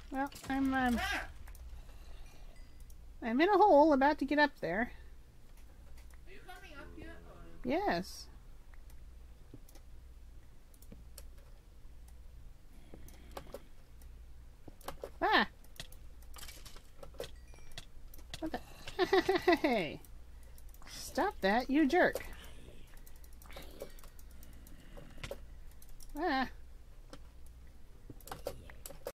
Well, I'm in a hole about to get up there. Are you coming up yet? Or... Yes. Ah! What the? Hey! Stop that, you jerk! Ah!